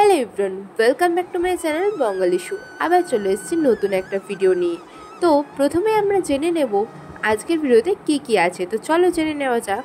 Hello everyone, welcome back to my channel Bangali show. আবার চলে এসেছি নতুন একটা ভিডিও নিয়ে। তো প্রথমে আমরা জেনে নেব আজকের ভিডিওতে কি কি আছে। তো চলো জেনে নেওয়া যাক।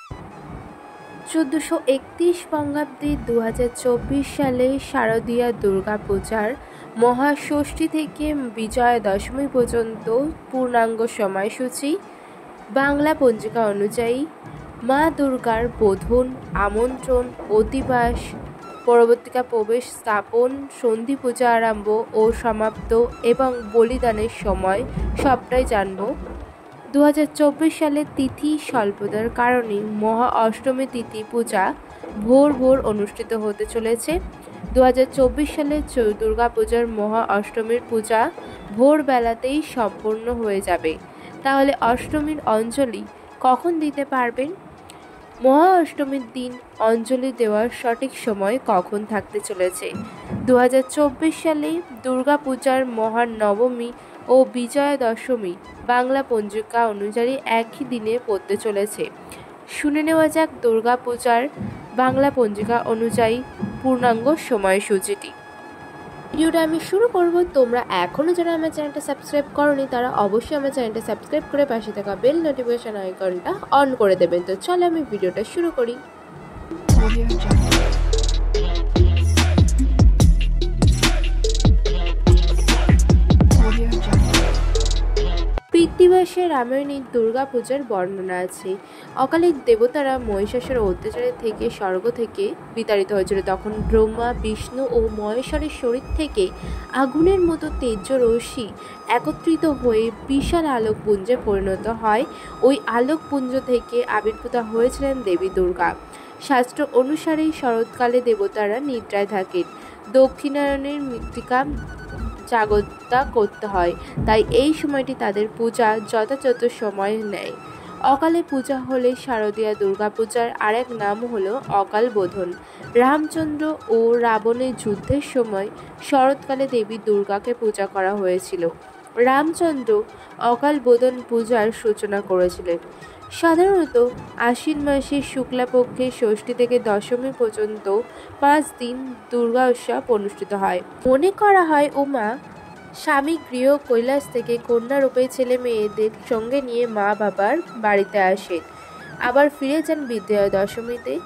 1431 বঙ্গাব্দে 2024 সালে শারদীয়া দুর্গা পূজার মহাষষ্ঠী থেকে বিজয়া দশমী পর্যন্ত পূর্ণাঙ্গ সময়সূচি। বাংলা পঞ্জিকা অনুযায়ী মা দুর্গার বোধন, আমন্ত্রণ, অধিবাস, পরবর্তীকা প্রবেশ, স্থাপন, সন্ধি পূজা আরম্ভ ও সমাপ্ত এবং বলিদানের সময় সবটাই জানব। 2024 সালের তিথি স্বল্পতার কারণে মহা অষ্টমী তিথি পূজা ভোর অনুষ্ঠিত হতে চলেছে। 2024 সালে দুর্গাপূজার মহা অষ্টমীর পূজা ভোরবেলাতেই সম্পন্ন হয়ে যাবে। তাহলে অষ্টমীর অঞ্জলি কখন দিতে পারবেন? মহা অষ্টমীর দিন অঞ্জলি দেওয়ার সঠিক সময় কখন থাকতে চলেছে? 2024 সালে দুর্গাপূজার মহানবমী ও বিজয়া দশমী বাংলা পঞ্জিকা অনুযায়ী একই দিনে পড়তে চলেছে। শুনে নেওয়া যাক দুর্গাপূজার বাংলা পঞ্জিকা অনুযায়ী পূর্ণাঙ্গ সময়সূচিটি। ভিডিওটা আমি শুরু করব। তোমরা এখনও যারা আমার চ্যানেলটা সাবস্ক্রাইব করোনি তারা অবশ্যই আমার চ্যানেলটা সাবস্ক্রাইব করে পাশে থাকা বেল নোটিফিকেশন আইকনটা অন করে দেবেন। তো চলো আমি ভিডিওটা শুরু করি। পিতৃবাসে রামায়ণে দুর্গাপূজার বর্ণনা আছে। অকালের দেবতারা মহিষাসুর অত্যাচারের থেকে স্বর্গ থেকে বিতাড়িত হয়েছিল। তখন ব্রহ্মা, বিষ্ণু ও মহেশ্বরের শরীর থেকে আগুনের মতো তেজ রশ্মি একত্রিত হয়ে বিশাল আলোকপুঞ্জে পরিণত হয়। ওই আলোকপুঞ্জ থেকে আবির্ভূত হয়েছিলেন দেবী দুর্গা। শাস্ত্র অনুসারে শরৎকালে দেবতারা নিদ্রায় থাকেন। দক্ষিণায়নের মৃত্তিকা জাগরতা করতে হয়, তাই এই সময়টি তাদের পূজা যথাযথ সময় নেয়। অকালে পূজা হলে শারদীয়া দুর্গাপূজার আরেক নাম হলো অকাল বোধন। রামচন্দ্র ও রাবণের যুদ্ধের সময় শরৎকালে দেবী দুর্গাকে পূজা করা হয়েছিল। রামচন্দ্র অকাল বোধন পূজার সূচনা করেছিলেন। সাধারণত আশ্বিন মাসের শুক্লাপক্ষের ষষ্ঠী থেকে দশমী পর্যন্ত 5 দিন দুর্গা উৎসব অনুষ্ঠিত হয়। মনে করা হয় উমা স্বামী গৃহ কৈলাস থেকে কন্যারূপে ছেলে মেয়েদের সঙ্গে নিয়ে মা বাবার বাড়িতে আসেন, আবার ফিরে যান বিজয়া দশমীতে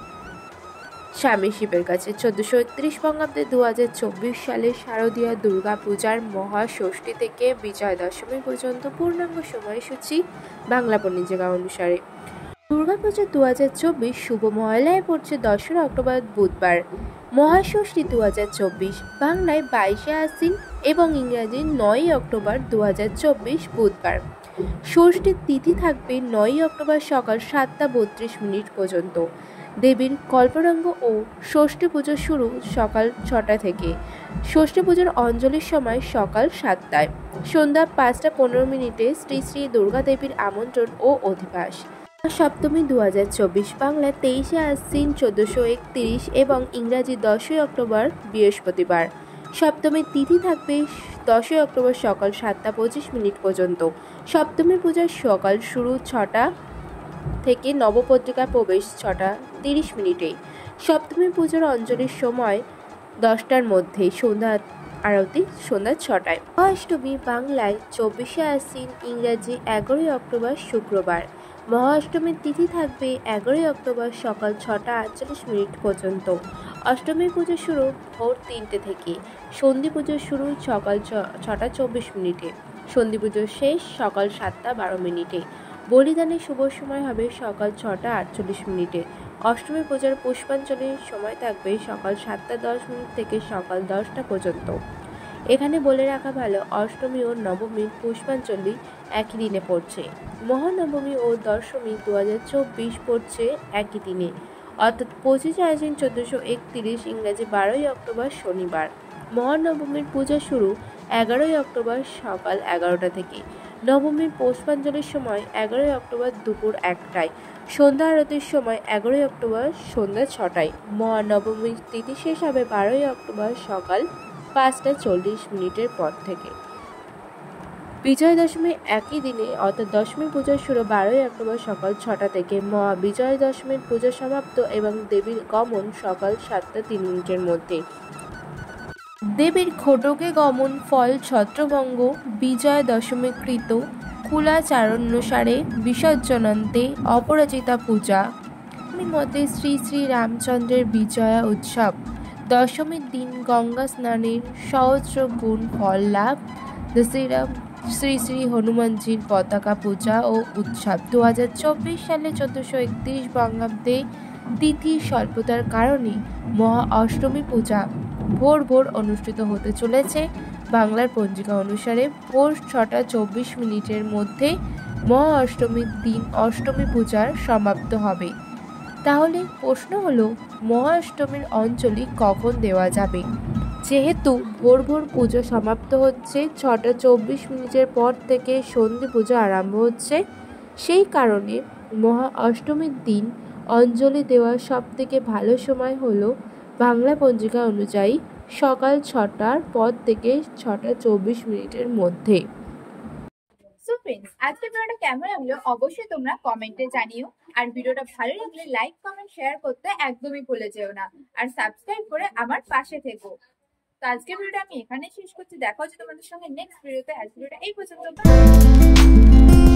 স্বামী শিবের কাছে। 1431 বঙ্গাব্দে 2024 সালে শারদীয়া দুর্গা পূজার মহাষষ্ঠী থেকে বিজয়া দশমী পর্যন্ত পূর্ণাঙ্গ সময়সূচি বাংলা পঞ্জিকা অনুসারে। দুর্গাপূজা 2024 শুভ মহালয়ায় পড়ছে 2রা অক্টোবর বুধবার। মহাষষ্ঠী 2024 বাংলায় 22শে আশ্বিন এবং ইংরাজি 9ই অক্টোবর 2024 বুধবার। ষষ্ঠীর তিথি থাকবে 9ই অক্টোবর সকাল 7টা 32 পর্যন্ত। দেবীর কল্পরঙ্গ ও ষষ্ঠী পুজো শুরু সকাল 6টা থেকে। ষষ্ঠী পুজোর অঞ্জলির সময় সকাল 7টায়। সন্ধ্যা 5টা 15 শ্রী শ্রী দুর্গা দেবীর আমন্ত্রণ ও অধিবাস। সপ্তমী 2024 বাংলা 23শে আশ্বিন 1431 এবং ইংরাজি 10ই অক্টোবর বৃহস্পতিবার। সপ্তমীর তিথি থাকবে 10ই অক্টোবর সকাল 7টা 25 পর্যন্ত। সপ্তমী পূজার সকাল শুরু 6টা থেকে নবপত্রিকা প্রবেশ 6টা 30। সপ্তমী পূজার অঞ্জলির সময় 10টার মধ্যে। সন্ধ্যা আরতি সন্ধ্যা 6টায়। মহাষ্টমী বাংলায় 24শে আশ্বিন ইংরাজি 11ই অক্টোবর শুক্রবার। মহাষ্টমীর তিথি থাকবে 11ই অক্টোবর সকাল 6টা 48 পর্যন্ত। অষ্টমী পুজো শুরু ভোর 3টে থেকে। সন্ধি পুজো শুরু সকাল 6টা 24। সন্ধি পুজো শেষ সকাল 7টা 12। বলিদানের শুভ সময় হবে সকাল 6টা 48। অষ্টমী পূজার পুষ্পাঞ্জলির সময় থাকবে সকাল 7টা 10 থেকে সকাল 10টা পর্যন্ত। এখানে বলে রাখা ভালো, অষ্টমী ও নবমীর পুষ্পাঞ্জলি একই দিনে পড়ছে। মহানবমী ও দশমী 2024 পড়ছে একই দিনে, অর্থাৎ 25শে আশ্বিন 1431 ইংরাজি 12ই অক্টোবর শনিবার। মহানবমীর পূজা শুরু 11ই অক্টোবর সকাল 11টা থেকে। নবমীর পুষ্পাঞ্জলির সময় 11ই অক্টোবর দুপুর 1টায়। সন্ধ্যা আরতির সময় 11ই অক্টোবর সন্ধ্যা 6টায়। মহানবমীর তিথি শেষ হবে 12ই অক্টোবর সকাল 5টা 40 পর থেকে। বিজয়া দশমী একই দিনে, অর্থাৎ দশমী পূজার শুরু 12ই অক্টোবর সকাল 6টা থেকে। মহা বিজয়া দশমীর পূজা সমাপ্ত এবং দেবীর গমন সকাল 7টা 3 মধ্যে। দেবীর খোটকে গমন ফল ছত্রভঙ্গ বিজয় দশমী কৃত কুলাচারণসারে বিসর্জনান্তে অপরাজিতা পূজা মতে শ্রী শ্রী রামচন্দ্রের বিজয়া উৎসব দশমীর দিন গঙ্গা স্নানের সহস্র গুণ ফল লাভ দশেরা শ্রী শ্রী হনুমানজির পতাকা পূজা ও উৎসব 2024 সালে 1431 বঙ্গাব্দে তিথি স্বল্পতার কারণে মহা অষ্টমী পূজা ভোর ভোর অনুষ্ঠিত হতে চলেছে। বাংলার পঞ্জিকা অনুসারে ভোর 6:24 মধ্যে মহা অষ্টমীর দিন অষ্টমী পূজার সমাপ্ত হবে। তাহলে প্রশ্ন হলো মহা অষ্টমীর অঞ্জলি কখন দেওয়া যাবে? যেহেতু ভোর ভোর পুজো সমাপ্ত হচ্ছে 6:24 পর থেকে সন্ধি পুজো আরম্ভ হচ্ছে, সেই কারণে মহা অষ্টমীর দিন অঞ্জলি দেওয়ার সবথেকে ভালো সময় হলো বাংলা পঞ্জিকা অনুযায়ী সকাল 6টার পর থেকে 6:24 মধ্যে। সো ফ্রেন্ডস, আজকের ভিডিওটা কেমন লাগলো অবশ্যই তোমরা কমেন্টে জানিও। আর ভিডিওটা ভালো লাগলে লাইক কমেন্ট শেয়ার করতে একদমই ভুলে যেও না। আর সাবস্ক্রাইব করে আমার পাশে থেকো। তো আজকের ভিডিওটা আমি এখানে শেষ করছি। দেখা হচ্ছে তোমাদের সঙ্গে নেক্সট ভিডিওতে। আজকের ভিডিওটা এই পর্যন্ত।